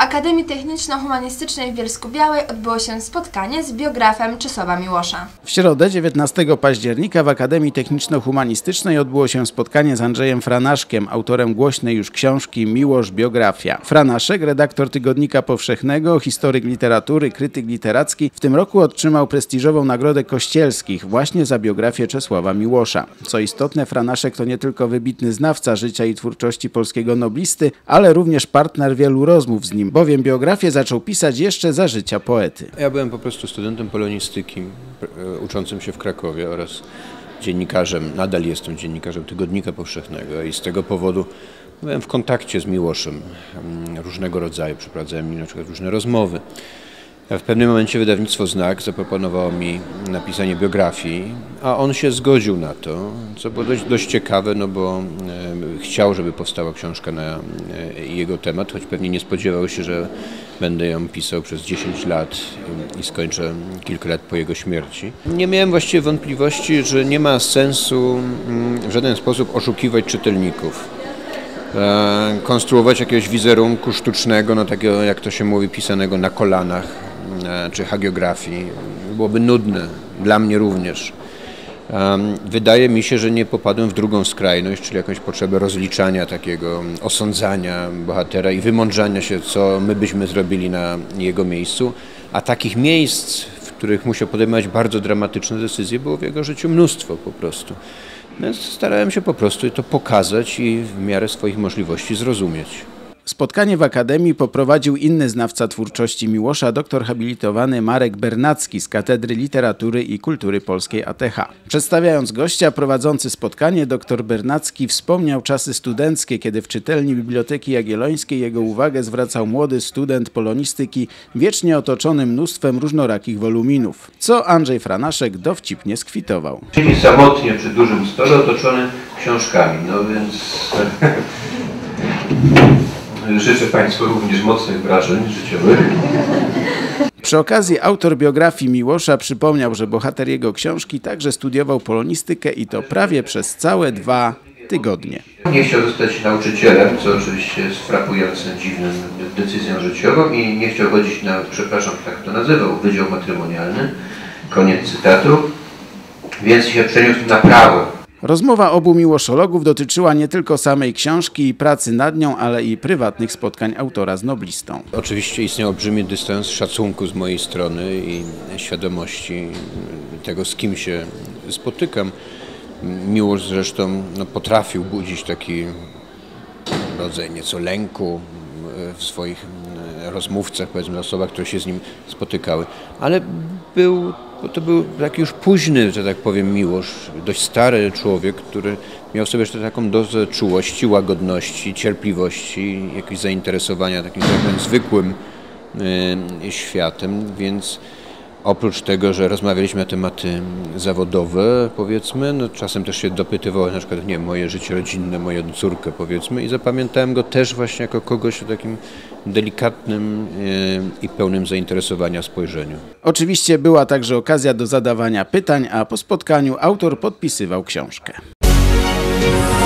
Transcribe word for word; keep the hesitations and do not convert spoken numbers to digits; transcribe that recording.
Akademii Techniczno-Humanistycznej w Bielsku-Białej odbyło się spotkanie z biografem Czesława Miłosza. W środę dziewiętnastego października w Akademii Techniczno-Humanistycznej odbyło się spotkanie z Andrzejem Franaszkiem, autorem głośnej już książki Miłosz biografia. Franaszek, redaktor Tygodnika Powszechnego, historyk literatury, krytyk literacki, w tym roku otrzymał prestiżową Nagrodę Kościelskich właśnie za biografię Czesława Miłosza. Co istotne, Franaszek to nie tylko wybitny znawca życia i twórczości polskiego noblisty, ale również partner wielu rozmów z nim, bowiem biografię zaczął pisać jeszcze za życia poety. Ja byłem po prostu studentem polonistyki uczącym się w Krakowie oraz dziennikarzem, nadal jestem dziennikarzem Tygodnika Powszechnego i z tego powodu byłem w kontakcie z Miłoszem różnego rodzaju, przeprowadzałem na przykład różne rozmowy. W pewnym momencie wydawnictwo Znak zaproponowało mi napisanie biografii, a on się zgodził na to, co było dość, dość ciekawe, no bo e, chciał, żeby powstała książka na e, jego temat, choć pewnie nie spodziewał się, że będę ją pisał przez dziesięć lat i skończę kilka lat po jego śmierci. Nie miałem właściwie wątpliwości, że nie ma sensu m, w żaden sposób oszukiwać czytelników. E, konstruować jakiegoś wizerunku sztucznego, no takiego, jak to się mówi, pisanego na kolanach, czy hagiografii, byłoby nudne, dla mnie również. Wydaje mi się, że nie popadłem w drugą skrajność, czyli jakąś potrzebę rozliczania takiego, osądzania bohatera i wymądrzania się, co my byśmy zrobili na jego miejscu, a takich miejsc, w których musiał podejmować bardzo dramatyczne decyzje, było w jego życiu mnóstwo po prostu. Więc starałem się po prostu to pokazać i w miarę swoich możliwości zrozumieć. Spotkanie w Akademii poprowadził inny znawca twórczości Miłosza, doktor habilitowany Marek Bernacki z Katedry Literatury i Kultury Polskiej A T H. Przedstawiając gościa prowadzący spotkanie, doktor Bernacki wspomniał czasy studenckie, kiedy w czytelni Biblioteki Jagiellońskiej jego uwagę zwracał młody student polonistyki, wiecznie otoczony mnóstwem różnorakich woluminów, co Andrzej Franaszek dowcipnie skwitował. Siedzi samotnie przy dużym stole otoczony książkami, no więc... Życzę Państwu również mocnych wrażeń życiowych. Przy okazji autor biografii Miłosza przypomniał, że bohater jego książki także studiował polonistykę i to prawie przez całe dwa tygodnie. Nie chciał zostać nauczycielem, co oczywiście jest frapującym, dziwnym decyzją życiową i nie chciał chodzić na, przepraszam, tak to nazywał, wydział matrymonialny, koniec cytatu, więc się przeniósł na prawo. Rozmowa obu miłoszologów dotyczyła nie tylko samej książki i pracy nad nią, ale i prywatnych spotkań autora z noblistą. Oczywiście istniał olbrzymi dystans szacunku z mojej strony i świadomości tego, z kim się spotykam. Miłosz zresztą no, potrafił budzić taki rodzaj nieco lęku w swoich rozmówcach, powiedzmy, osobach, które się z nim spotykały, ale był Bo to był taki już późny, że tak powiem, Miłosz, dość stary człowiek, który miał sobie jeszcze taką dozę czułości, łagodności, cierpliwości, jakiegoś zainteresowania takim tak zwykłym y, światem, więc oprócz tego, że rozmawialiśmy na tematy zawodowe, powiedzmy, no czasem też się dopytywało, na przykład, nie, moje życie rodzinne, moją córkę, powiedzmy, i zapamiętałem go też właśnie jako kogoś o takim delikatnym yy, i pełnym zainteresowania spojrzeniu. Oczywiście była także okazja do zadawania pytań, a po spotkaniu autor podpisywał książkę.